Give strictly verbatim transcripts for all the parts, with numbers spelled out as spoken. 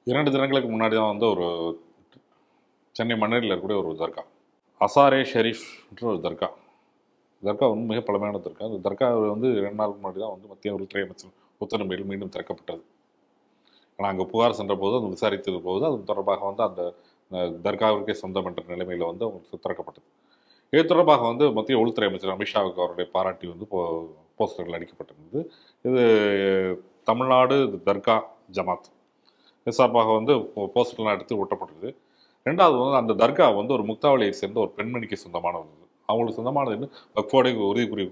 இரண்டு தினங்களுக்கு முன்னாடி தான் வந்து ஒரு சென்னை மண்ணடியில் இருக்கக்கூடிய ஒரு தர்கா, அசாரே ஷெரீஃப் என்ற ஒரு தர்கா. தர்கா வந்து மிக பழமையான தர்கா. அந்த தர்கா வந்து இரண்டு நாளுக்கு முன்னாடி தான் வந்து மத்திய உள்துறை அமைச்சர் உத்தரவில் மீண்டும் திறக்கப்பட்டது. ஆனால் அங்கே புகார் சென்ற போது அது விசாரித்தது போது அது தொடர்பாக வந்து அந்த தர்காவிற்கே சொந்தம் என்ற நிலைமையில் வந்து அவங்களுக்கு திறக்கப்பட்டது. இது தொடர்பாக வந்து மத்திய உள்துறை அமைச்சர் அமித்ஷாவுக்கு அவருடைய பாராட்டி வந்து போ போஸ்டர்கள் அடிக்கப்பட்டிருந்தது. இது தமிழ்நாடு தர்கா ஜமாத் சார்பாக வந்து போஸ்டர்லாம் எடுத்து ஒட்டப்பட்டது. ரெண்டாவது வந்து அந்த தர்கா வந்து ஒரு முக்தாவளியை சேர்ந்த ஒரு பெண்மணிக்கு சொந்தமானது. அவங்களுக்கு சொந்தமானது வக்ஃபோடை உறுதி குறி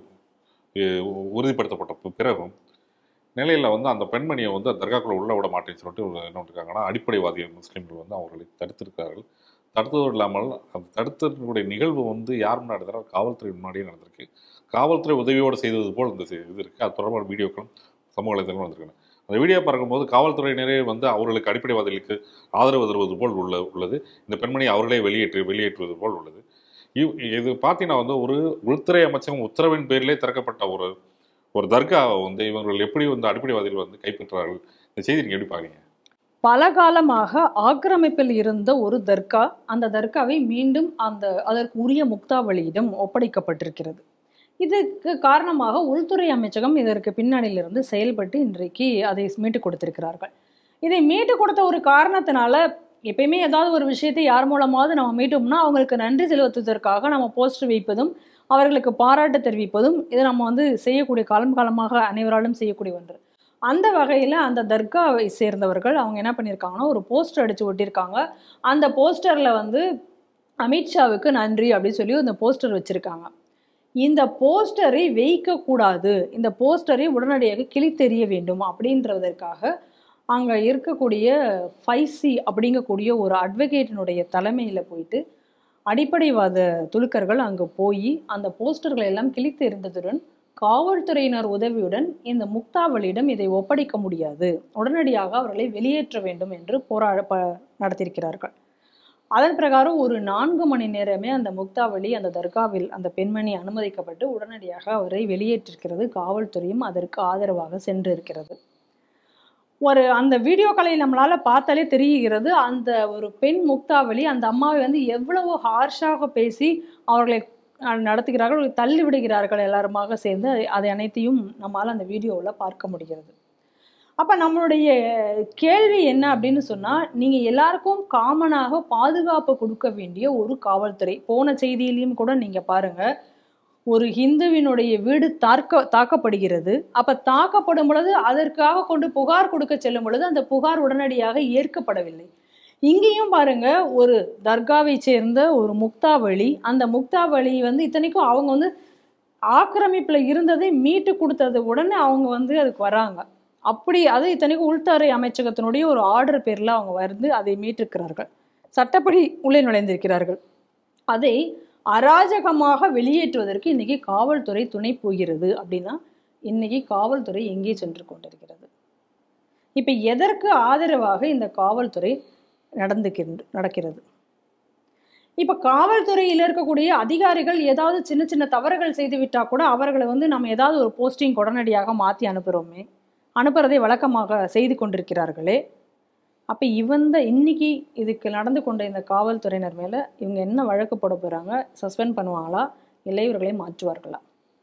உறுதிப்படுத்தப்பட்ட பிறகும் நிலையில் வந்து அந்த பெண்மணியை வந்து தர்காக்குள்ள உள்ள விட மாட்டேன்னு சொல்லிட்டு என்ன இருக்காங்கன்னா அடிப்படைவாதி முஸ்லீம்கள் வந்து அவர்களை தடுத்திருக்கிறார்கள். தடுத்ததும் இல்லாமல் அந்த தடுத்தக்கூடிய நிகழ்வு வந்து யார் முன்னாடி நடந்தாலும் காவல்துறை முன்னாடியே நடந்திருக்கு. காவல்துறை உதவியோடு செய்தது போல் இந்த இது இருக்குது. அது தொடர்பான வீடியோக்களும் சமூக வலைதளங்களும் வந்திருக்காங்க. அந்த வீடியோ பார்க்கும்போது காவல்துறையினரே வந்து அவர்களுக்கு அடிப்படைவாதிகளுக்கு ஆதரவு தருவது போல் உள்ள உள்ளது. இந்த பெண்மணி அவர்களே வெளியேற்று வெளியேற்றுவது போல் உள்ளது. இவ் இது பார்த்தீங்கன்னா வந்து ஒரு உள்துறை அமைச்சகம் உத்தரவின் பேரிலே திறக்கப்பட்ட ஒரு ஒரு தர்காவை வந்து இவர்கள் எப்படி வந்து அடிப்படைவாதிகள் வந்து கைப்பற்றார்கள்? இந்த செய்தி நீங்கள் எப்படி பார்க்குறீங்க? பல காலமாக ஆக்கிரமிப்பில் இருந்த ஒரு தர்கா, அந்த தர்காவை மீண்டும் அந்த அதற்கு உரிய முக்தாவளியிடம் ஒப்படைக்கப்பட்டிருக்கிறது. இதுக்கு காரணமாக உள்துறை அமைச்சகம் இதற்கு பின்னணியிலிருந்து செயல்பட்டு இன்றைக்கு அதை மீட்டு கொடுத்திருக்கிறார்கள். இதை மீட்டு கொடுத்த ஒரு காரணத்தினால எப்பயுமே ஏதாவது ஒரு விஷயத்தை யார் மூலமாவது நம்ம மீட்டோம்னா அவங்களுக்கு நன்றி செலுத்துவதற்காக நம்ம போஸ்டர் வைப்பதும் அவர்களுக்கு பாராட்டு தெரிவிப்பதும் இதை நம்ம வந்து செய்யக்கூடிய காலம் காலமாக அனைவராலும் செய்யக்கூடிய ஒன்று. அந்த வகையில் அந்த தர்காவை சேர்ந்தவர்கள் அவங்க என்ன பண்ணியிருக்காங்கன்னா ஒரு போஸ்டர் அடித்து ஒட்டியிருக்காங்க. அந்த போஸ்டரில் வந்து அமித்ஷாவுக்கு நன்றி அப்படின்னு சொல்லி அந்த போஸ்டர் வச்சுருக்காங்க. இந்த போஸ்டரை வைக்கக்கூடாது, இந்த போஸ்டரை உடனடியாக கிழித்தெறிய வேண்டும் அப்படின்றதற்காக அங்கே இருக்கக்கூடிய ஃபைசி அப்படிங்கக்கூடிய ஒரு அட்வொகேட்டினுடைய தலைமையில் போயிட்டு அடிப்படைவாத துலுக்கர்கள் அங்கே போய் அந்த போஸ்டர்களை எல்லாம் கிழித்து எறிந்ததுடன் காவல்துறையினர் உதவியுடன் இந்த முக்தாவளியிடம் இதை ஒப்படைக்க முடியாது, உடனடியாக அவர்களை வெளியேற்ற வேண்டும் என்று போராட ப நடத்தியிருக்கிறார்கள். அதன் பிரகாரம் ஒரு நான்கு மணி நேரமே அந்த முக்தாவளி அந்த தர்காவில் அந்த பெண்மணி அனுமதிக்கப்பட்டு உடனடியாக அவரை வெளியேற்றிருக்கிறது. காவல்துறையும் அதற்கு ஆதரவாக சென்று இருக்கிறது. ஒரு அந்த வீடியோக்களை நம்மளால பார்த்தாலே தெரிகிறது அந்த ஒரு பெண் முக்தாவளி அந்த அம்மாவை வந்து எவ்வளவு ஹார்ஷாக பேசி அவர்களை நடத்துகிறார்கள், தள்ளி விடுகிறார்கள் எல்லாருமாக சேர்ந்து. அதை அனைத்தையும் நம்மளால் அந்த வீடியோவில் பார்க்க முடிகிறது. அப்போ நம்மளுடைய கேள்வி என்ன அப்படின்னு சொன்னால், நீங்கள் எல்லாருக்கும் காமனாக பாதுகாப்பு கொடுக்க வேண்டிய ஒரு காவல்துறை. போன செய்தியிலையும் கூட நீங்கள் பாருங்கள், ஒரு ஹிந்துவினுடைய வீடு தாக்க தாக்கப்படுகிறது. அப்போ தாக்கப்படும் பொழுது அதற்காக கொண்டு புகார் கொடுக்க செல்லும் பொழுது அந்த புகார் உடனடியாக ஏற்கப்படவில்லை. இங்கேயும் பாருங்க, ஒரு தர்காவை சேர்ந்த ஒரு முக்தாவளி, அந்த முக்தாவளி வந்து இத்தனைக்கும் அவங்க வந்து ஆக்கிரமிப்புல இருந்ததை மீட்டு கொடுத்தது உடனே அவங்க வந்து அதுக்கு வராங்க. அப்படி அது இத்தனைக்கும் உள்துறை அமைச்சகத்தினுடைய ஒரு ஆர்டர் பேர்ல அவங்க வந்து அதை மீட்டிருக்கிறார்கள், சட்டப்படி உள்ளே நுழைந்திருக்கிறார்கள். அதை அராஜகமாக வெளியேற்றுவதற்கு இன்னைக்கு காவல்துறை துணை போகிறது. அப்படின்னா இன்னைக்கு காவல்துறை எங்கே சென்று கொண்டிருக்கிறது? இப்ப எதற்கு ஆதரவாக இந்த காவல்துறை நடந்துக்கின்ற நடக்கிறது? இப்ப காவல்துறையில் இருக்கக்கூடிய அதிகாரிகள் ஏதாவது சின்ன சின்ன தவறுகள் செய்து விட்டா கூட அவர்களை வந்து நம்ம ஏதாவது ஒரு போஸ்டிங் உடனடியாக மாற்றி அனுப்புகிறோமே, அனுப்புறதை வழக்கமாக செய்து கொண்டிருக்கிறார்களே. அப்ப இவந்த இன்னைக்கு இதுக்கு நடந்து கொண்ட இந்த காவல்துறையினர் மேல இவங்க என்ன வழக்கு போட போறாங்க? சஸ்பெண்ட் பண்ணுவாங்களா இல்லை இவர்களை மாற்றுவார்களா?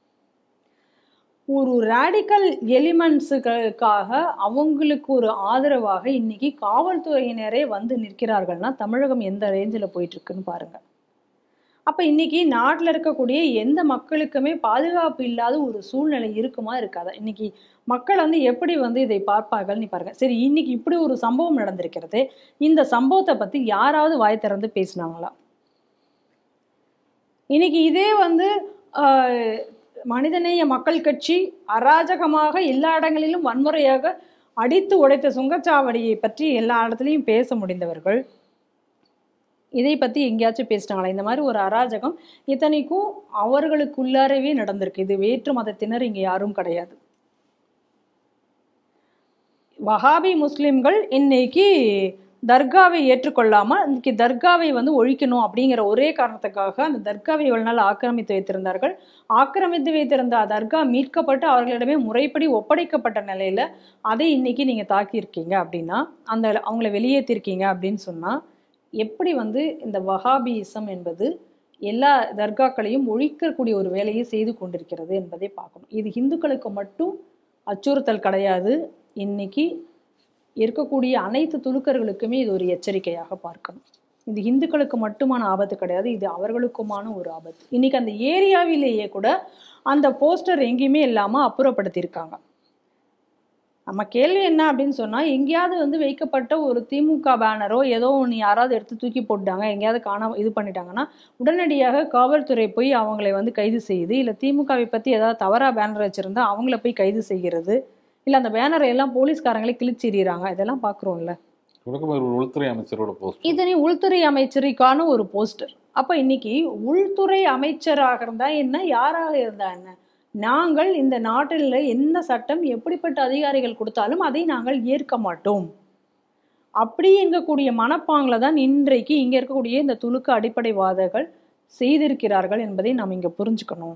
ஒரு ரேடிக்கல் எலிமெண்ட்ஸுகளுக்காக அவங்களுக்கு ஒரு ஆதரவாக இன்னைக்கு காவல்துறையினரே வந்து நிற்கிறார்கள்னா தமிழகம் எந்த ரேஞ்சில் போயிட்டு இருக்குன்னு பாருங்க. அப்ப இன்னைக்கு நாட்டில் இருக்கக்கூடிய எந்த மக்களுக்குமே பாதுகாப்பு இல்லாத ஒரு சூழ்நிலை இருக்குமா இருக்காதா? இன்னைக்கு மக்கள் வந்து எப்படி வந்து இதை பார்ப்பார்கள்னு பாருங்க. சரி, இன்னைக்கு இப்படி ஒரு சம்பவம் நடந்திருக்கிறது, இந்த சம்பவத்தை பத்தி யாராவது வாய் திறந்து பேசினாங்களா? இன்னைக்கு இதே வந்து ஆஹ் மனிதநேய மக்கள் கட்சி அராஜகமாக எல்லா இடங்களிலும் வன்முறையாக அடித்து உடைத்த சுங்கச்சாவடியை பற்றி எல்லா இடத்துலையும் பேச முடிந்தவர்கள் இதை பத்தி எங்கேயாச்சும் பேசினாங்களா? இந்த மாதிரி ஒரு அராஜகம் இத்தனைக்கும் அவர்களுக்குள்ளாரவே நடந்திருக்கு. இது வேற்று மதத்தினர் இங்க யாரும் கிடையாது. வஹாபி முஸ்லிம்கள் இன்னைக்கு தர்காவை ஏற்றுக்கொள்ளாமல் இன்னைக்கு தர்காவை வந்து ஒழிக்கணும் அப்படிங்கிற ஒரே காரணத்துக்காக அந்த தர்காவை இவ்வளவு நாள் ஆக்கிரமித்து வைத்திருந்தார்கள். ஆக்கிரமித்து வைத்திருந்த தர்கா மீட்கப்பட்டு அவர்களிடமே முறைப்படி ஒப்படைக்கப்பட்ட நிலையில அதை இன்னைக்கு நீங்க தாக்கியிருக்கீங்க அப்படின்னா, அந்த அவங்கள வெளியேற்றிருக்கீங்க அப்படின்னு சொன்னா, எப்படி வந்து இந்த வஹாபியிசம் என்பது எல்லா தர்காக்களையும் ஒழிக்கக்கூடிய ஒரு வேலையை செய்து கொண்டிருக்கிறது என்பதை பார்க்கணும். இது இந்துக்களுக்கு மட்டும் அச்சுறுத்தல் கிடையாது. இன்னைக்கு இருக்கக்கூடிய அனைத்து துலுக்கர்களுக்குமே இது ஒரு எச்சரிக்கையாக பார்க்கணும். இது இந்துக்களுக்கு மட்டுமான ஆபத்து கிடையாது, இது அவர்களுக்குமான ஒரு ஆபத்து. இன்னைக்கு அந்த ஏரியாவிலேயே கூட அந்த போஸ்டர் எங்கேயுமே இல்லாம அப்புறப்படுத்தியிருக்காங்க. நம்ம கேள்வி என்ன அப்படின்னு சொன்னா, எங்கேயாவது வந்து வைக்கப்பட்ட ஒரு திமுக பேனரோ ஏதோ ஒன்று யாராவது எடுத்து தூக்கி போட்டாங்க, எங்கேயாவது காணாம இது பண்ணிட்டாங்கன்னா உடனடியாக காவல்துறை போய் அவங்களை வந்து கைது செய்யுது. இல்லை திமுகவை பத்தி ஏதாவது தவறா பேனர் வச்சிருந்தா அவங்கள போய் கைது செய்கிறது. இல்லை அந்த பேனரை எல்லாம் போலீஸ்காரங்களே கிழிச்சிடுறாங்க. இதெல்லாம் பார்க்குறோம்ல. உள்துறை அமைச்சரோட போஸ்டர், இதனை உள்துறை அமைச்சருக்கான ஒரு போஸ்டர். அப்ப இன்னைக்கு உள்துறை அமைச்சராக இருந்தா என்ன, யாராக இருந்தா என்ன, நாங்கள் இந்த நாட்டில் என்ன சட்டம் எப்படிப்பட்ட அதிகாரிகள் கொடுத்தாலும் அதை நாங்கள் ஏற்க மாட்டோம் அப்படி எங்கக்கூடிய மனப்பாங்கில தான் இன்றைக்கு இங்க இருக்கக்கூடிய இந்த துலுக்க அடிப்படைவாதங்கள் செய்திருக்கிறார்கள் என்பதை நாம் இங்க புரிஞ்சுக்கணும்.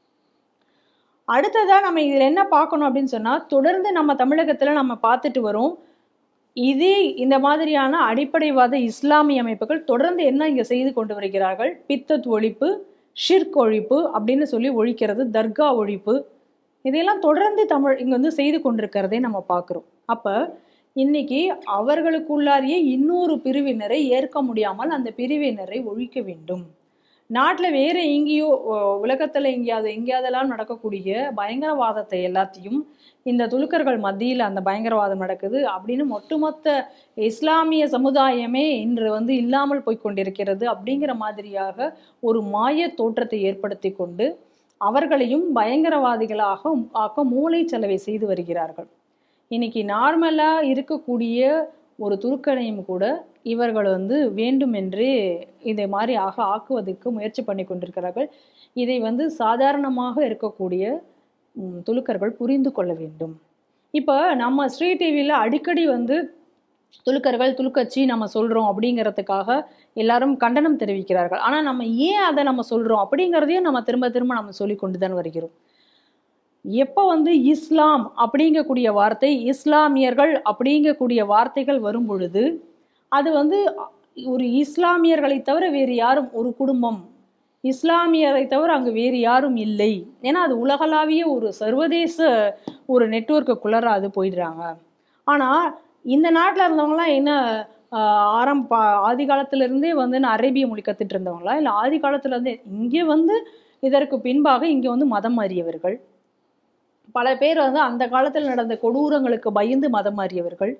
அடுத்ததா நம்ம இதுல என்ன பார்க்கணும் அப்படின்னு சொன்னா, தொடர்ந்து நம்ம தமிழகத்துல நம்ம பார்த்துட்டு வரோம் இதே இந்த மாதிரியான அடிப்படைவாத இஸ்லாமிய அமைப்புகள் தொடர்ந்து என்ன இங்க செய்து கொண்டு வருகிறார்கள். பித்தத் ஒழிப்பு, ஷிர்க் ஒழிப்பு அப்படின்னு சொல்லி ஒழிக்கிறது, தர்கா ஒழிப்பு, இதையெல்லாம் தொடர்ந்து தமிழ் இங்க வந்து செய்து கொண்டிருக்கிறதே நம்ம பார்க்கிறோம். அப்ப இன்னைக்கு அவர்களுக்குள்ளாரியே இன்னொரு பிரிவினரை ஏற்க முடியாமல் அந்த பிரிவினரை ஒழிக்க வேண்டும். நாட்டில் வேற எங்கேயோ உலகத்துல எங்கேயாவது எங்கேயாவதெல்லாம் நடக்கக்கூடிய பயங்கரவாதத்தை எல்லாத்தையும் இந்த துலுக்கர்கள் மத்தியில் அந்த பயங்கரவாதம் நடக்குது அப்படின்னு ஒட்டுமொத்த இஸ்லாமிய சமுதாயமே இன்று வந்து இல்லாமல் போய் கொண்டிருக்கிறது அப்படிங்கிற மாதிரியாக ஒரு மாய தோற்றத்தை ஏற்படுத்தி கொண்டு அவர்களையும் பயங்கரவாதிகளாக ஆக்க மூளை செலவை செய்து வருகிறார்கள். இன்னைக்கு நார்மலா இருக்கக்கூடிய ஒரு துருக்கனையும் கூட இவர்கள் வந்து வேண்டுமென்றே இதை மாதிரி ஆக ஆக்குவதற்கு முயற்சி பண்ணி கொண்டிருக்கிறார்கள். இதை வந்து சாதாரணமாக இருக்கக்கூடிய துலுக்கர்கள் புரிந்து கொள்ள வேண்டும். இப்போ நம்ம ஸ்ரீ டிவியில் அடிக்கடி வந்து துலுக்கர்கள் துலுக்கச்சி நம்ம சொல்றோம் அப்படிங்கிறதுக்காக எல்லாரும் கண்டனம் தெரிவிக்கிறார்கள். ஆனால் நம்ம ஏன் அதை நம்ம சொல்றோம் அப்படிங்கிறதையும் நம்ம திரும்ப திரும்ப நம்ம சொல்லி கொண்டு தான் வருகிறோம். எப்போ வந்து இஸ்லாம் அப்படிங்கக்கூடிய வார்த்தை, இஸ்லாமியர்கள் அப்படிங்கக்கூடிய வார்த்தைகள் வரும் பொழுது அது வந்து ஒரு இஸ்லாமியர்களை தவிர வேறு யாரும், ஒரு குடும்பம் இஸ்லாமியரை தவிர அங்கு வேறு யாரும் இல்லை. ஏன்னா அது உலகளாவிய ஒரு சர்வதேச ஒரு நெட்வொர்க்குள்ளார அது போயிடுறாங்க. ஆனால் இந்த நாட்டில் இருந்தவங்களாம் என்ன ஆரம்ப ஆதி காலத்திலிருந்தே வந்து அரேபிய மொழி கற்றுட்டு இருந்தவங்களா, இல்லை ஆதி காலத்திலேருந்தே இங்கே வந்து இதற்கு பின்பாக இங்கே வந்து மதம் மாறியவர்கள் பல பேர் வந்து அந்த காலத்தில் நடந்த கொடூரங்களுக்கு பயந்து மதம் மாறியவர்கள்.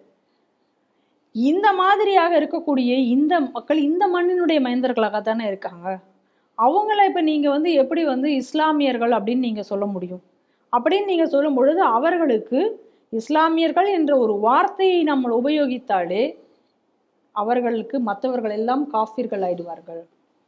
இந்த மாதிரியாக இருக்கக்கூடிய இந்த மக்கள் இந்த மண்ணினுடைய மைந்தர்களாக தானே இருக்காங்க. அவங்கள இப்ப நீங்க வந்து எப்படி வந்து இஸ்லாமியர்கள் அப்படின்னு நீங்க சொல்ல முடியும்? அப்படின்னு நீங்க சொல்லும் பொழுது அவர்களுக்கு இஸ்லாமியர்கள் என்ற ஒரு வார்த்தையை நம்ம உபயோகித்தாலே அவர்களுக்கு மற்றவர்கள் எல்லாம் காஃபிர்கள் ஆயிடுவார்கள்.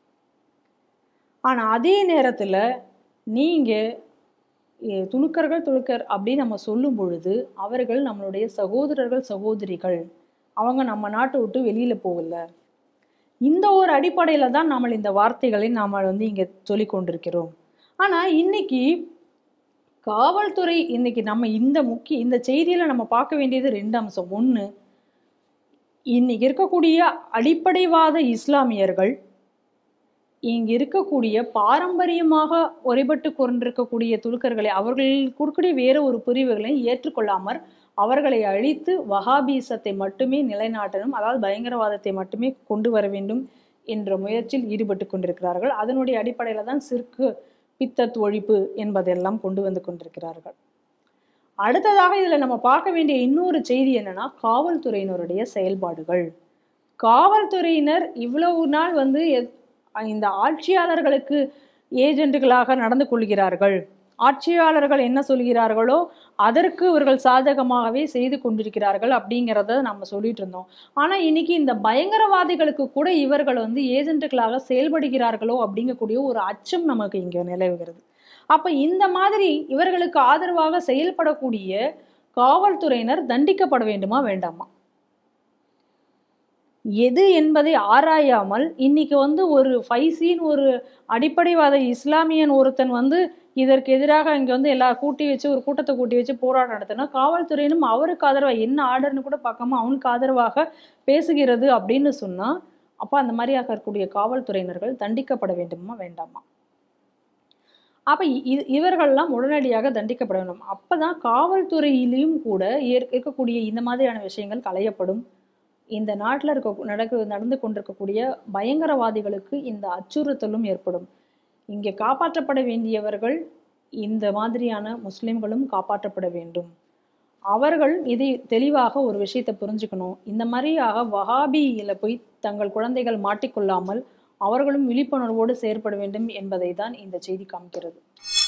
ஆனா அதே நேரத்துல நீங்க துலுக்கர்கள் துலுக்கர் அப்படின்னு நம்ம சொல்லும் பொழுது அவர்கள் நம்மளுடைய சகோதரர்கள் சகோதரிகள், அவங்க நம்ம நாட்டை விட்டு வெளியில போகல. இந்த ஒரு அடிப்படையில தான் நம்ம இந்த வார்த்தைகளை நாம வந்து இங்க சொல்லி கொண்டிருக்கிறோம். ஆனா இன்னைக்கு காவல்துறை இன்னைக்கு நம்ம இந்த முக்கிய இந்த செய்தியில நம்ம பார்க்க வேண்டியது ரெண்டு அம்சம். ஒண்ணு, இன்னைக்கு இருக்கக்கூடிய அடிப்படைவாத இஸ்லாமியர்கள் இங்க இருக்கக்கூடிய பாரம்பரியமாக ஒரைபட்டு கொண்டிருக்கக்கூடிய துலுக்கர்களை அவர்கள் கொடுக்கக்கூடிய வேற ஒரு பிரிவுகளை ஏற்றுக்கொள்ளாமல் அவர்களை அழித்து வஹாபீசத்தை மட்டுமே நிலைநாட்டணும், அதாவது பயங்கரவாதத்தை மட்டுமே கொண்டு வர வேண்டும் என்ற முயற்சியில் ஈடுபட்டு கொண்டிருக்கிறார்கள். அதனுடைய அடிப்படையில தான் சிற்கு பித்தத் ஒழிப்பு என்பதெல்லாம் கொண்டு வந்து கொண்டிருக்கிறார்கள். அடுத்ததாக இதுல நம்ம பார்க்க வேண்டிய இன்னொரு செய்தி என்னன்னா, காவல்துறையினருடைய செயல்பாடுகள். காவல்துறையினர் இவ்வளவு நாள் வந்து இந்த ஆட்சியாளர்களுக்கு ஏஜென்ட்டுகளாக நடந்து கொள்கிறார்கள். ஆட்சியாளர்கள் என்ன சொல்கிறார்களோ அதற்கு இவர்கள் சாதகமாகவே செய்து கொண்டிருக்கிறார்கள் அப்படிங்கிறத நம்ம சொல்லிட்டு இருந்தோம். ஆனா இன்னைக்கு இந்த பயங்கரவாதிகளுக்கு கூட இவர்கள் வந்து ஏஜென்ட்டுகளாக செயல்படுகிறார்களோ அப்படிங்கக்கூடிய ஒரு அச்சம் நமக்கு இங்க நிலவுகிறது. அப்ப இந்த மாதிரி இவர்களுக்கு ஆதரவாக செயல்படக்கூடிய காவல்துறையினர் தண்டிக்கப்பட வேண்டுமா வேண்டாமா? எது என்பதை ஆராயாமல் இன்னைக்கு வந்து ஒரு ஃபைசின்னு ஒரு அடிப்படைவாத இஸ்லாமியன் ஒருத்தன் வந்து இதற்கு எதிராக இங்க வந்து எல்லா கூட்டி வச்சு ஒரு கூட்டத்தை கூட்டி வச்சு போராட்டம் நடத்தினா காவல்துறையினும் அவருக்கு ஆதரவாக என்ன ஆர்டர்னு கூட பார்க்காம அவனுக்கு ஆதரவாக பேசுகிறது அப்படின்னு சொன்னா அப்ப அந்த மாதிரியாக இருக்கக்கூடிய காவல்துறையினர்கள் தண்டிக்கப்பட வேண்டுமா வேண்டாமா? அப்ப இ- இவர்கள்லாம் உடனடியாக தண்டிக்கப்பட வேண்டும். அப்பதான் காவல்துறையிலையும் கூட ஏற்- இருக்கக்கூடிய இந்த மாதிரியான விஷயங்கள் களையப்படும். இந்த நாட்டில் இருக்க நடக்கு நடந்து கொண்டிருக்கக்கூடிய பயங்கரவாதிகளுக்கு இந்த அச்சுறுத்தலும் ஏற்படும். இங்கே காப்பாற்றப்பட வேண்டியவர்கள் இந்த மாதிரியான முஸ்லிம்களும் காப்பாற்றப்பட வேண்டும். அவர்கள் இதை தெளிவாக ஒரு விஷயத்தை புரிஞ்சுக்கணும். இந்த மாதிரியாக வஹாபியில போய் தங்கள் குழந்தைகள் மாட்டிக்கொள்ளாமல் அவர்களும் விழிப்புணர்வோடு செயற்பட வேண்டும் என்பதை தான் இந்த செய்தி காமிக்கிறது.